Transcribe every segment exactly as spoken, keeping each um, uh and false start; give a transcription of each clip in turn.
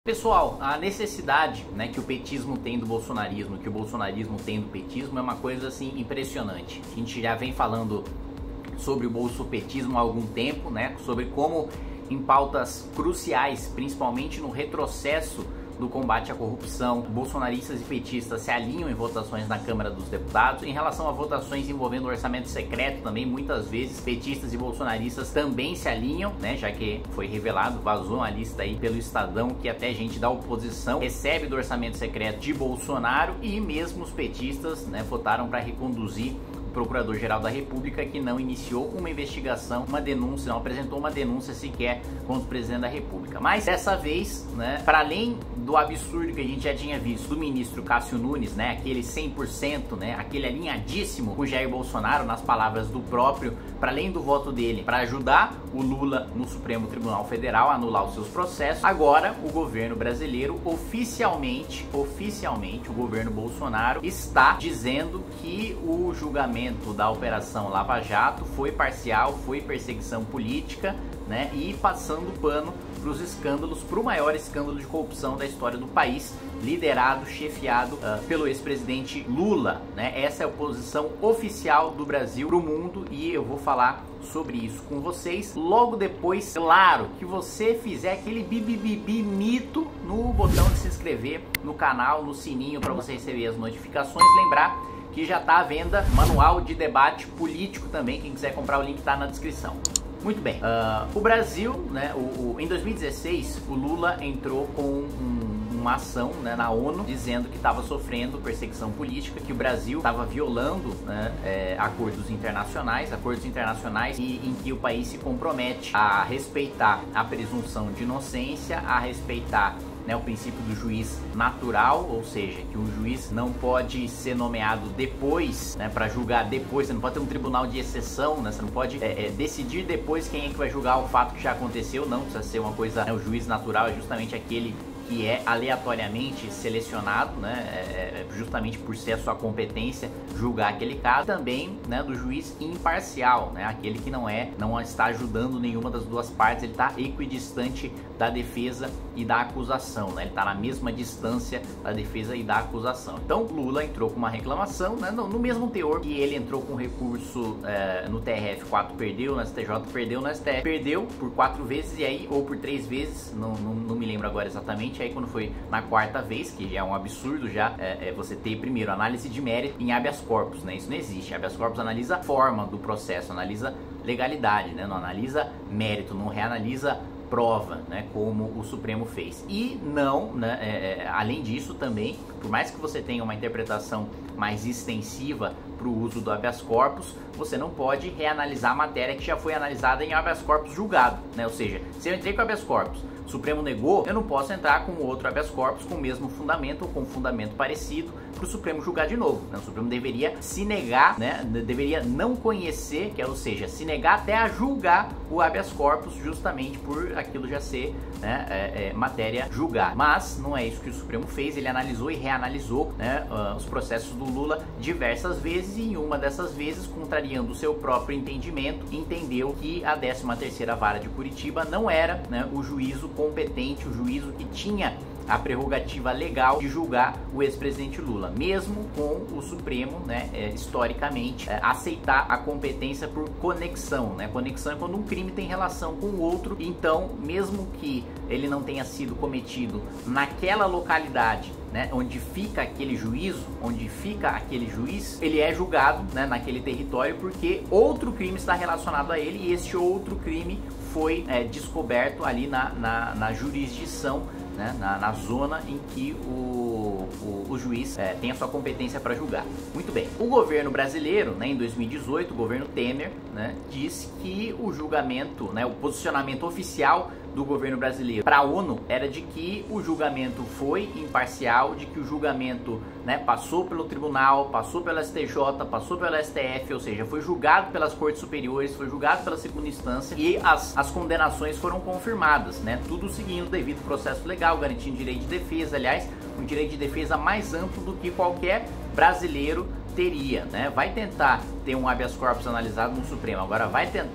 Pessoal, a necessidade, né, que o petismo tem do bolsonarismo, que o bolsonarismo tem do petismo é uma coisa assim impressionante. A gente já vem falando sobre o bolsopetismo há algum tempo, né, sobre como em pautas cruciais, principalmente no retrocesso do combate à corrupção, bolsonaristas e petistas se alinham em votações na Câmara dos Deputados. Em relação a votações envolvendo orçamento secreto também, muitas vezes petistas e bolsonaristas também se alinham, né, já que foi revelado, vazou uma lista aí pelo Estadão que até gente da oposição recebe do orçamento secreto de Bolsonaro, e mesmo os petistas, né, votaram para reconduzir Procurador-Geral da República, que não iniciou uma investigação, uma denúncia, não apresentou uma denúncia sequer contra o presidente da República. Mas dessa vez, né, para além do absurdo que a gente já tinha visto do ministro Cássio Nunes, né, aquele cem por cento, né, aquele alinhadíssimo com Jair Bolsonaro, nas palavras do próprio, para além do voto dele para ajudar o Lula no Supremo Tribunal Federal a anular os seus processos, agora o governo brasileiro oficialmente, oficialmente o governo Bolsonaro está dizendo que o julgamento da Operação Lava Jato foi parcial, foi perseguição política, né, e passando pano para os escândalos, para o maior escândalo de corrupção da história do país, liderado, chefiado uh, pelo ex-presidente Lula, né? Essa é a posição oficial do Brasil para o mundo, e eu vou falar sobre isso com vocês logo depois, claro, que você fizer aquele bibibibi mito no botão de se inscrever no canal, no sininho para você receber as notificações. Lembrar que já está à venda manual de debate político também, quem quiser comprar o link está na descrição. Muito bem, uh, o Brasil, né, o, o, em dois mil e dezesseis, o Lula entrou com um, uma ação, né, na ONU, dizendo que estava sofrendo perseguição política, que o Brasil estava violando, né, é, acordos internacionais, acordos internacionais e, em que o país se compromete a respeitar a presunção de inocência, a respeitar, né, o princípio do juiz natural, ou seja, que o juiz não pode ser nomeado depois, né, para julgar depois. Você não pode ter um tribunal de exceção, né, você não pode é, é, decidir depois quem é que vai julgar o fato que já aconteceu. Não precisa ser uma coisa, né, o juiz natural é justamente aquele que é aleatoriamente selecionado, né, é, justamente por ser a sua competência julgar aquele caso. Também, né, do juiz imparcial, né, aquele que não é, não está ajudando nenhuma das duas partes, ele está equidistante da defesa e da acusação, né, ele está na mesma distância da defesa e da acusação. Então Lula entrou com uma reclamação, né, no, no mesmo teor que ele entrou com recurso é, no T R F quatro, perdeu, no S T J perdeu, no S T F perdeu por quatro vezes, e aí, ou por três vezes, não, não, não me lembro agora exatamente. Aí quando foi na quarta vez, que já é um absurdo já, é, é você ter primeiro análise de mérito em habeas corpus, né? Isso não existe. Habeas corpus analisa a forma do processo, analisa legalidade, né? Não analisa mérito, não reanalisa prova, né, como o Supremo fez. E não, né, é, além disso também, por mais que você tenha uma interpretação mais extensiva para o uso do habeas corpus, você não pode reanalisar a matéria que já foi analisada em habeas corpus julgado, né? Ou seja, se eu entrei com habeas corpus, o Supremo negou, eu não posso entrar com outro habeas corpus com o mesmo fundamento ou com um fundamento parecido para o Supremo julgar de novo, né? O Supremo deveria se negar, né, deveria não conhecer, que é, ou seja, se negar até a julgar o habeas corpus, justamente por aquilo já ser, né, é, é, matéria julgada. Mas não é isso que o Supremo fez. Ele analisou e reanalisou, né, uh, os processos do Lula diversas vezes, e em uma dessas vezes, contrariando o seu próprio entendimento, entendeu que a décima terceira Vara de Curitiba não era, né, o juízo competente, o juízo que tinha a prerrogativa legal de julgar o ex-presidente Lula, mesmo com o Supremo, né, é, historicamente, é, aceitar a competência por conexão, né? Conexão é quando um crime tem relação com o outro. Então, mesmo que ele não tenha sido cometido naquela localidade, né, onde fica aquele juízo, onde fica aquele juiz, ele é julgado, né, naquele território, porque outro crime está relacionado a ele, e esse outro crime foi é, descoberto ali na, na, na jurisdição, né, na, na zona em que o, o, o juiz é, tem a sua competência para julgar. Muito bem, o governo brasileiro, né, em dois mil e dezoito, o governo Temer, né, disse que o julgamento, né, o posicionamento oficial do governo brasileiro para a ONU era de que o julgamento foi imparcial, de que o julgamento, né, passou pelo tribunal, passou pelo S T J, passou pelo S T F, ou seja, foi julgado pelas cortes superiores, foi julgado pela segunda instância, e as, as condenações foram confirmadas, né, tudo seguindo o devido processo legal, garantindo direito de defesa, aliás, um direito de defesa mais amplo do que qualquer brasileiro teria, né? Vai tentar ter um habeas corpus analisado no Supremo, agora vai tentar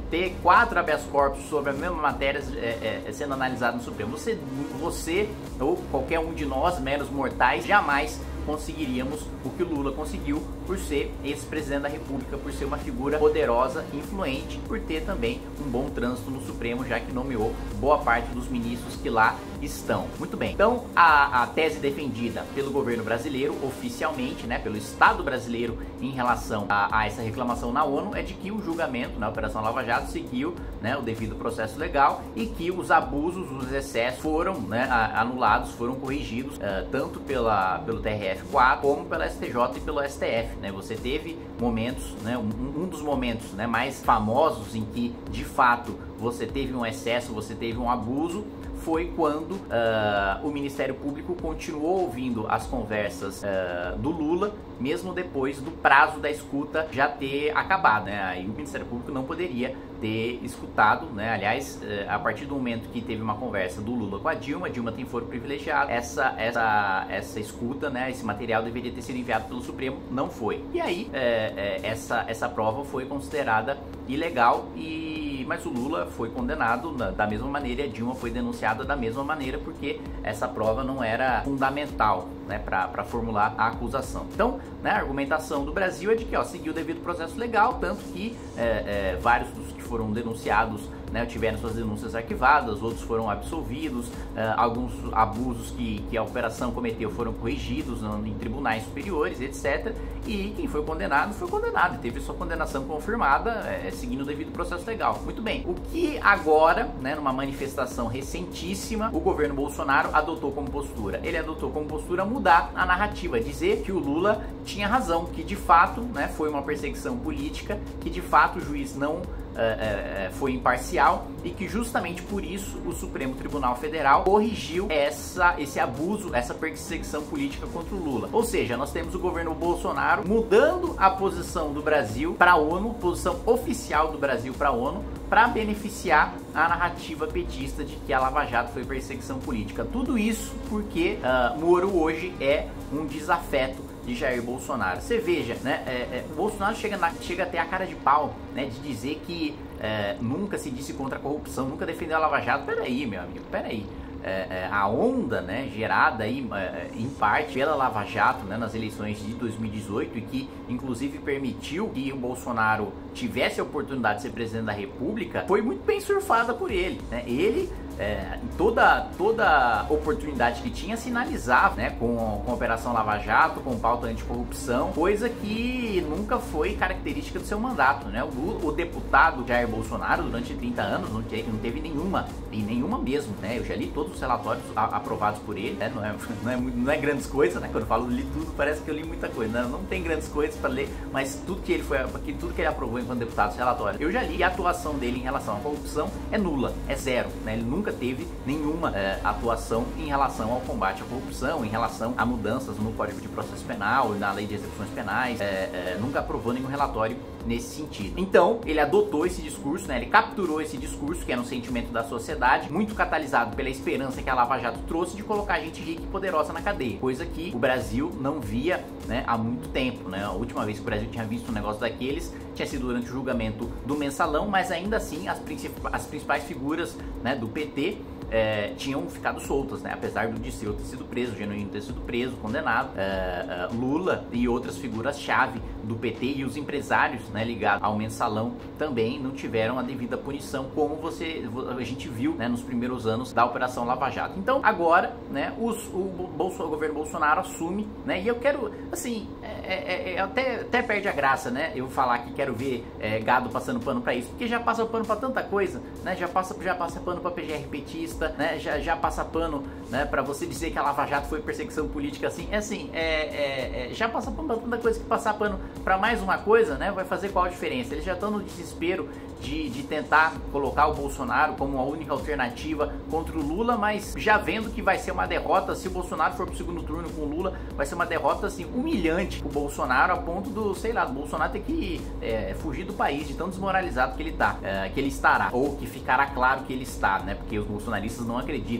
ter quatro habeas corpus sobre a mesma matéria é, é, sendo analisada no Supremo. Você, você ou qualquer um de nós, meros mortais, jamais conseguiríamos o que o Lula conseguiu por ser ex-presidente da República, por ser uma figura poderosa, influente, por ter também um bom trânsito no Supremo, já que nomeou boa parte dos ministros que lá estão. Muito bem, então a, a tese defendida pelo governo brasileiro, oficialmente, né, pelo Estado brasileiro em relação a, a essa reclamação na ONU, é de que o julgamento na Operação Lava Jato seguiu, né, o devido processo legal e que os abusos, os excessos foram, né, anulados, foram corrigidos, uh, tanto pela, pelo T R F quatro como pela S T J e pelo S T F, né? Você teve momentos, né, um, um dos momentos, né, mais famosos em que de fato você teve um excesso, você teve um abuso, foi quando uh, o Ministério Público continuou ouvindo as conversas uh, do Lula, mesmo depois do prazo da escuta já ter acabado, né? Aí o Ministério Público não poderia ter escutado, né? Aliás, uh, a partir do momento que teve uma conversa do Lula com a Dilma, a Dilma tem foro privilegiado, essa, essa, essa escuta, né? Esse material deveria ter sido enviado pelo Supremo, não foi. E aí, uh, uh, essa, essa prova foi considerada ilegal, e, mas o Lula foi condenado da, da mesma maneira, e a Dilma foi denunciada da mesma maneira, porque essa prova não era fundamental, né, para formular a acusação. Então, né, a argumentação do Brasil é de que, ó, seguiu o devido processo legal, tanto que é, é, vários dos que foram denunciados, né, tiveram suas denúncias arquivadas, outros foram absolvidos, uh, alguns abusos que, que a operação cometeu foram corrigidos no, em tribunais superiores, etcétera. E quem foi condenado, foi condenado e teve sua condenação confirmada, é, seguindo o devido processo legal. Muito bem, o que agora, né, numa manifestação recentíssima, o governo Bolsonaro adotou como postura? Ele adotou como postura mudar a narrativa, dizer que o Lula tinha razão, que de fato, né, foi uma perseguição política, que de fato o juiz não Uh, uh, foi imparcial e que justamente por isso o Supremo Tribunal Federal corrigiu essa, esse abuso, essa perseguição política contra o Lula. Ou seja, nós temos o governo Bolsonaro mudando a posição do Brasil para a ONU, posição oficial do Brasil para a ONU, para beneficiar a narrativa petista de que a Lava Jato foi perseguição política. Tudo isso porque uh, Moro hoje é um desafeto de Jair Bolsonaro. Você veja, né, é, é, o Bolsonaro chega, na, chega a ter a cara de pau, né, de dizer que é, nunca se disse contra a corrupção, nunca defendeu a Lava Jato. Peraí, meu amigo, peraí. É, é, a onda, né, gerada aí, é, em parte pela Lava Jato, né, nas eleições de dois mil e dezoito, e que inclusive permitiu que o Bolsonaro tivesse a oportunidade de ser presidente da República, foi muito bem surfada por ele, né? Ele, é, toda, toda oportunidade que tinha, sinalizava, né, com, com a Operação Lava Jato, com pauta anticorrupção, coisa que nunca foi característica do seu mandato, né? O, o deputado Jair Bolsonaro, durante trinta anos, não teve, não teve nenhuma, e nenhuma mesmo, né? Eu já li todos os relatórios a, aprovados por ele, né? Não é, não é, não é grandes coisas, né? Quando eu falo li tudo, parece que eu li muita coisa, né? Não tem grandes coisas para ler, mas tudo que ele foi, tudo que ele aprovou enquanto deputado, os relatórios, eu já li, e a atuação dele em relação à corrupção é nula, é zero, né? Ele nunca teve nenhuma é, atuação em relação ao combate à corrupção, em relação a mudanças no Código de Processo Penal, na Lei de Execuções Penais, é, é, nunca aprovou nenhum relatório nesse sentido. Então, ele adotou esse discurso, né? Ele capturou esse discurso, que era um sentimento da sociedade, muito catalisado pela esperança que a Lava Jato trouxe de colocar gente rica e poderosa na cadeia, coisa que o Brasil não via, né, há muito tempo, né? A última vez que o Brasil tinha visto um negócio daqueles tinha sido durante o julgamento do Mensalão, mas ainda assim as, princip as principais figuras, né, do P T É, tinham ficado soltas, né? Apesar do Dirceu ter sido preso, o Genuíno ter sido preso, condenado, é, é, Lula e outras figuras-chave do P T e os empresários, né, ligados ao Mensalão também não tiveram a devida punição, como você, a gente viu, né, nos primeiros anos da Operação Lava Jato. Então agora, né, os, o, Bolso, o governo Bolsonaro assume, né, e eu quero, assim, é, é, é, até, até perde a graça, né, eu falar que quero ver é, gado passando pano pra isso, porque já passa pano pra tanta coisa, né, já passa, já passa pano pra P G R petista, né, já, já passa pano, né, para você dizer que a Lava Jato foi perseguição política, assim, é assim, é, é, é, já passa pano pra tanta coisa que passar pano para mais uma coisa, né, vai fazer qual a diferença? Eles já estão no desespero de, de tentar colocar o Bolsonaro como a única alternativa contra o Lula, mas já vendo que vai ser uma derrota, se o Bolsonaro for pro segundo turno com o Lula, vai ser uma derrota, assim, humilhante pro Bolsonaro, a ponto do, sei lá, do Bolsonaro ter que é, fugir do país, de tão desmoralizado que ele tá, é, que ele estará, ou que ficará claro que ele está, né, porque os bolsonaristas não acreditam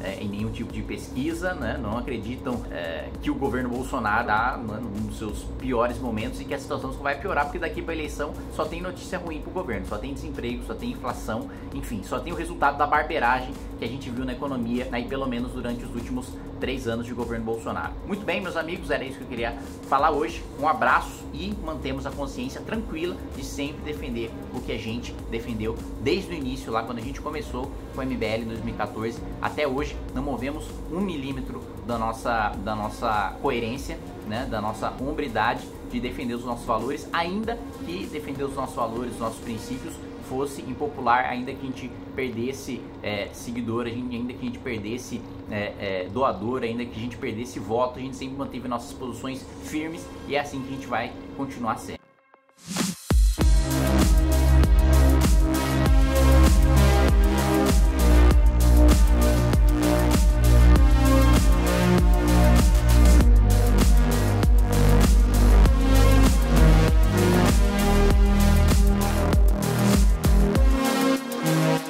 é, em nenhum tipo de pesquisa, né? Não acreditam é, que o governo Bolsonaro está, né, num dos seus piores momentos e que a situação só vai piorar, porque daqui para a eleição só tem notícia ruim para o governo, só tem desemprego, só tem inflação, enfim, só tem o resultado da barbeiragem que a gente viu na economia, aí pelo menos durante os últimos três anos de governo Bolsonaro. Muito bem, meus amigos, era isso que eu queria falar hoje. Um abraço e mantemos a consciência tranquila de sempre defender o que a gente defendeu desde o início, lá quando a gente começou com o M B L em dois mil e quatorze até hoje. Não movemos um milímetro da nossa, da nossa coerência, né, da nossa hombridade de defender os nossos valores, ainda que defender os nossos valores, os nossos princípios fosse impopular, ainda que a gente perdesse é, seguidor, ainda que a gente perdesse é, é, doador, ainda que a gente perdesse voto, a gente sempre manteve nossas posições firmes e é assim que a gente vai continuar sendo.